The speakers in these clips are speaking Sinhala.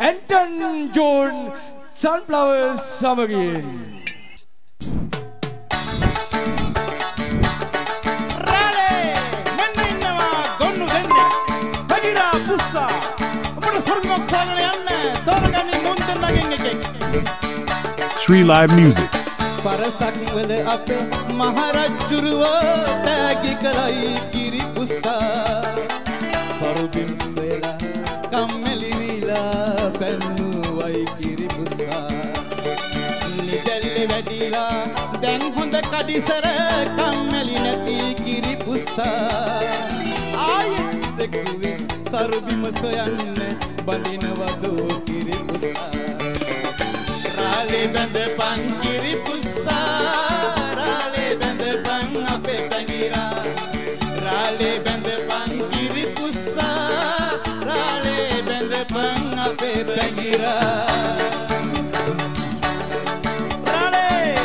Anton John Sunflowers සමගින් Sri Live Music. Parasak wala ape maharajjuruwa tagi kalai kiri pussa sarubim sela kammeli vila pennu wai kiri pussa nidelle vadila dan honda kadisara kammeli nati kiri pussa ayat sekuwe sarubim soyanne bandinawadu kiri pussa Rale bende pang kiri pussa Rale bende pang ape tangira Rale bende pang kiri pussa Rale bende pang ape tangira Rale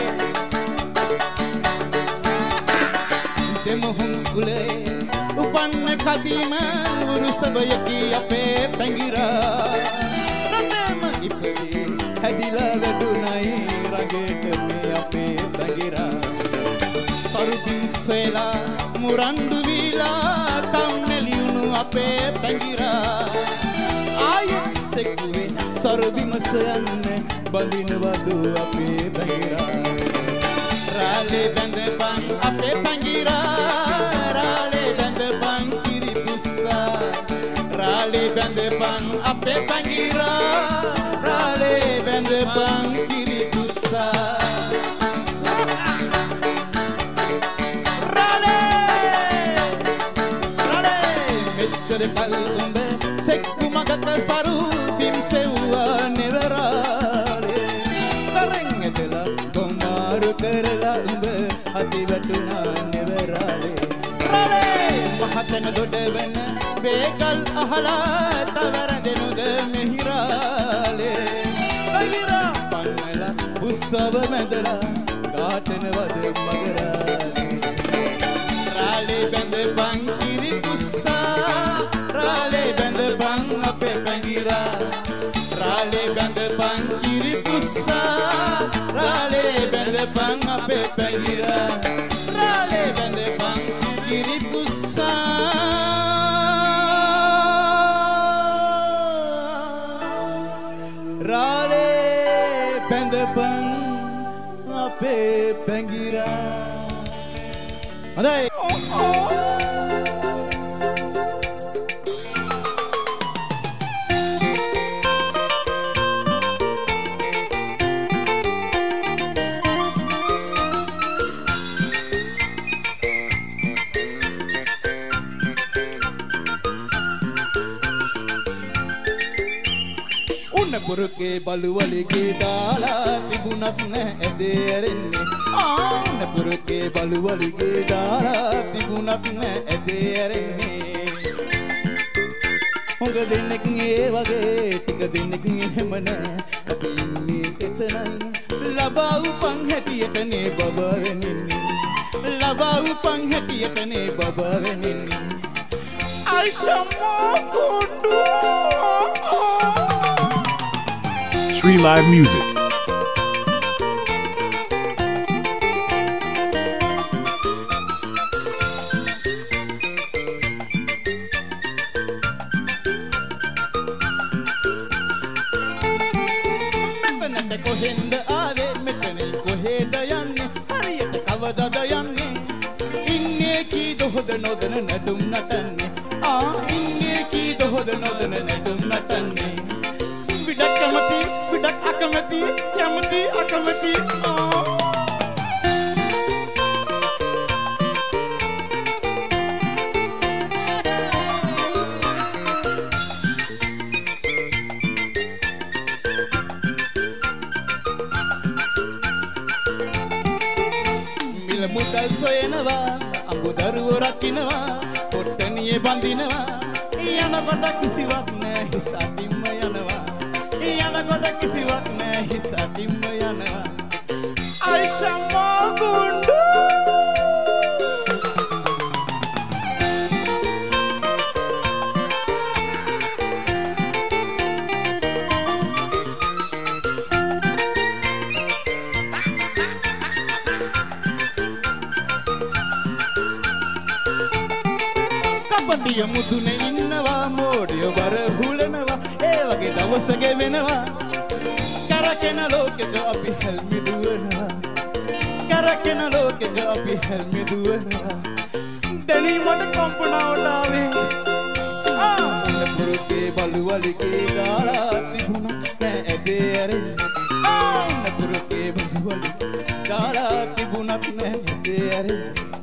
Demohun kule upanne kadima urusabaya ape tangira Ratema ipadi Hadila vedunai raget me ape tangira sarubin sela murandu vila kammeliunu ape tangira ayat sekuwe sarubim sayanne bandinawadu ape tangira rale bende bang ape tangira rale bende bang kiri pussa rale bende bang ape tangira Rale bende bang kiri pussa Rale Rale mechare pal umbe sekku magaka saru bim sewa nevarale tarengetela gomaru kerala umbe hati vatuna nevarale Rale mahatana dodevena bekal ahala tavarandenu de mehirale Tangira pannala ussava medala gaatanawadu magara Rale bende bang kiri pussa Rale bende bang ape tangira Rale bende bang kiri pussa Rale bende bang ape tangira Rale bende bang kiri pussa Rale bende bang ape tangira Adai Puruke baluwalige dala tibunat ne ederenne Aana puruke baluwalige dala tibunat ne ederenne Honga denek e wage tika denek ehmana අපි ඉන්නේ එතනයි ලබා උපන් හැටියට නේ බබා වෙනින්නේ ලබා උපන් හැටියට නේ බබා වෙනින්නේ අයිෂම්මා කුඩු Sri Live Music. මෙතනට කොහෙන්ද ආවේ මෙතන කොහෙද යන්නේ හරියට කවදාද යන්නේ ඉන්නේ කී දොහද නොදන නැටුම් නටන්නේ ඉන්නේ කී දොහද නොදන නැටුම් නටන්නේ විඩක් කැමති විඩක් අකමැති කැමති අකමැති මිල මුදල් සොයනවා අඹදරුව රකින්නවා පොට්ටනියේ බඳිනවා යනකොට කිසිවක් නැහැ හිස අතින්ම යනවා යනකොට කිසිවක් නැහැ හිස අතින්ම යනවා අයිෂම්මා ගුණ්ඩු කපටිය මුදුනේ ඉන්නවා මෝඩිය වර හුලනවා ඒ වගේ දවසක වෙනවා කරකෙන ලෝකෙක අපි හැල්මිදුවනවා කරකෙන ලෝකෙක අපි හැල්මිදුවනවා දැනීමට කම්පනාවට ආවේ නපුරුකේ බලුවලිගේ ගාලා තිබුණා නෑ ඇදේ ඇරේ නපුරුකේ බලුවලිගේ ගාලා තිබුණත් නෑ ඇදේ ඇරේ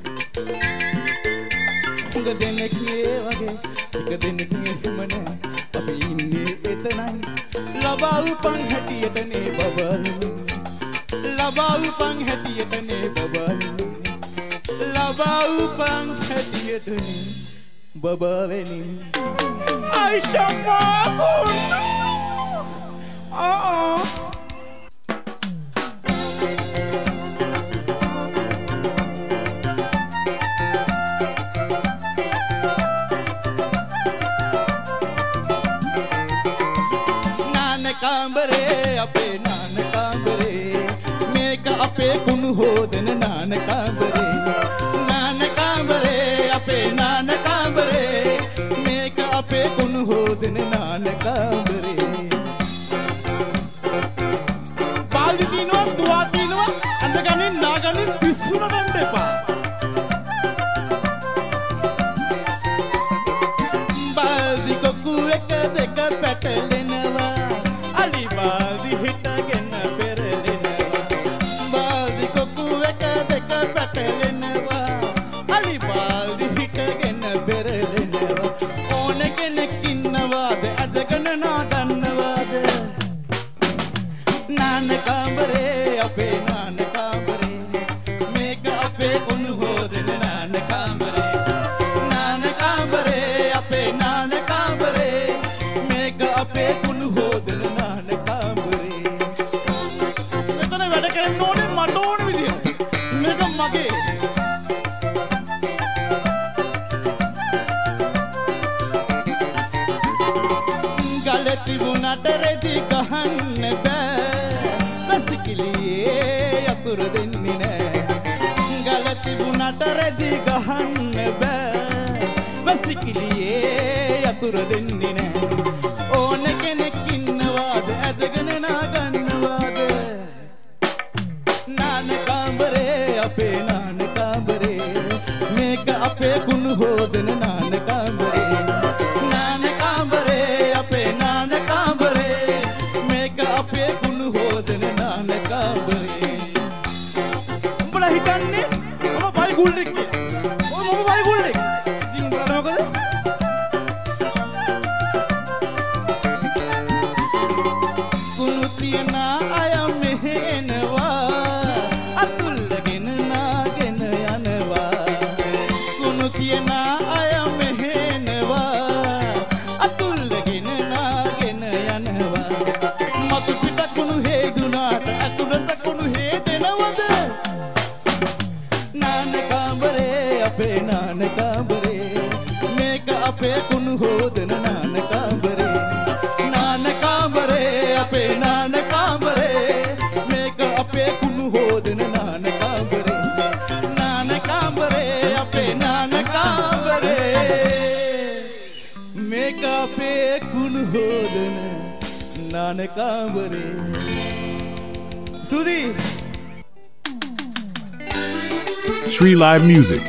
උඟ දෙනෙක් මේ වගේ ටික දෙනෙක් එහෙම නෑ අපි ඉන්නේ එතනයි ලබා උපන් හැටියටනේ බබලුනේ ලබා උපන් හැටියටනේ බබලුනේ ලබා උපන් හැටියටනේ බබවෙනි Aisha Naanakambare ape naanakambare meka ape kunu hoden naanakambare naanakambare ape naanakambare meka ape kunu hoden naanakambare baldi dinwa duwa dinwa andaganin naganin pissuna danna epa baldi kokku ek deka පැටලෙනවා ali baldi හිටගෙන පෙරලෙනවා baldi kokku එක දෙක පැටලෙනවා ali baldi හිටගෙන පෙරලෙනවා ඕන කෙනෙක් ඉන්නවාද අදගෙන නාඩන්නවාද නානකාඹරේ අපේ නානකාඹරේ මේක අපේ කුණු හොදන නානකාඹරේ නානකාඹරේ අපේ නානකාඹරේ මේක අපේ කුණු හොදන නානකාඹරේ මෙතන වැඩ කරන්න ඕනේ මට ඕන විදියට මේක මගේ ගල තිබුණට රෙදි ගහන්න බෑ වැසිකිළියේ යතුරු දෙන්නේ නෑ ගල තිබුණට රෙදි ගහන්න බෑ වැසිකිළියේ යතුරු දෙන්නේ නෑ ඕන කෙනෙක් ඉන්නවාද ඇදගෙන නාගන්නවාද නානකාඹරේ අපේ නානකාඹරේ මේක අපේ කුණු හොදන නානකාඹරේ නානකාඹරේ අපේ නානකාඹරේ මේක අපේ කුණු හොදන නානකාඹරේ උඹලා හිතන්නේ මම බයිගුල්ලෙක් කියලා ඔය මම බයිගුල්ලෙක් ඉතින් උඹලා මොකද කුණු තියන අය මෙහෙ එනවා අතුල්ලගෙන නාගෙන යනවා කුණු තියන අය මෙහෙ එනවා අතුල්ලගෙන නාගෙන යනවා මතු පිට කුණු හේදුනාට අතුලත කුණු හේදෙනවද නානකාඹරේ අපේ නානකාඹරේ මේක අපේ කුණු හොදන නානකාඹරේ නානකාඹරේ අපේ නානකාඹරේ මේක අපේ කුණු හොදන නානකාඹරේ නානකාඹරේ අපේ නානකාඹරේ මේක අපේ කුණු හොදන නානකාඹරේ සුදී Sri Live Music.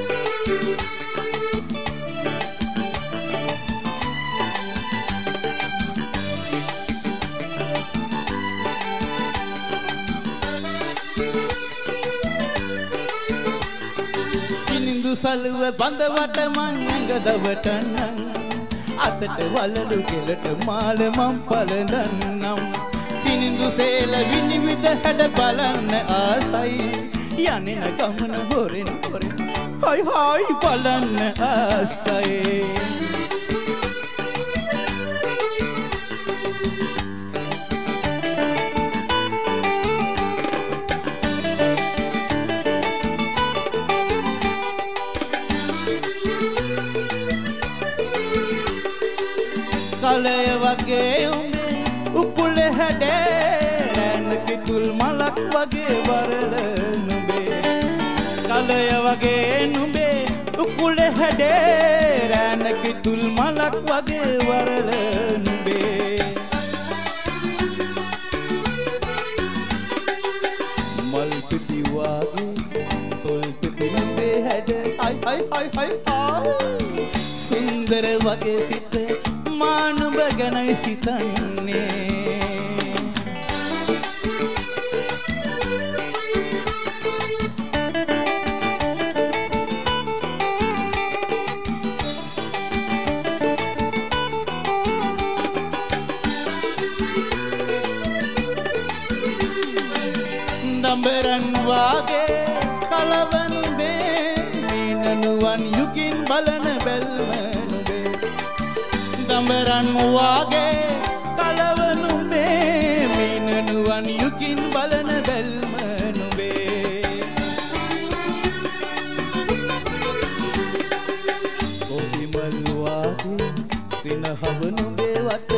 සිනිඳු සලුව බඳවට මං ඇඟදවටනම් අතට වලලු කෙලට මාල මං පලඳන්නම් සිනිඳු සේල විනිවිද හැඩ බලන්න ආසයි යන්නේ ගමන හොරෙන් හොරෙන් හයි හයි බලන්න ආසයි කලය වගේ උකුල හැඩේ රැන්න කිතුල් මලක් වගේ වරල නුඹේ කලය වගේ නුඹේ උකුල හැඩේ මිතුල් මලක් වගේ වරල නුඹේ මල් පිටි වාගේ තොල් පිටි නුඹේ හැඩ සුන්දර වගේ සිත මා නුඹ ගැනයි සිතන්නේ දඹරන් වාගේ කලවන බේ මීනනුවන් යුකින් බලන බැල්ම නුඹේ දඹරන් වාගේ කලවන බේ මීනනුවන් යුකින් බලන බැල්ම නුඹේ කොහිමල් වාගේ සිනහව නුඹේ වත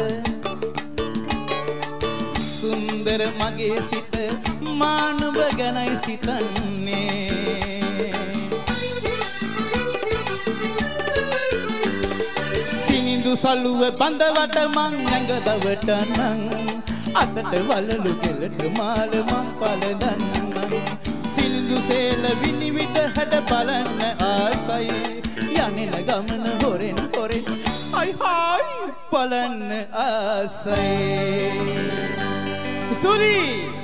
සුන්දර මගේ සිත මා නුඹ ගැනයි සිතන්නේ සිනිඳු සලුව බඳවට මං ඇඟ දවටනං අතට වලලු කෙලට මාල මං පලදන්නං සිනිඳු සේල විනිවිද හැඩ බලන්න ආසයි යනෙන ගමන හොරෙන් හොරෙන් බලන්න ආසයි ස්තුතියි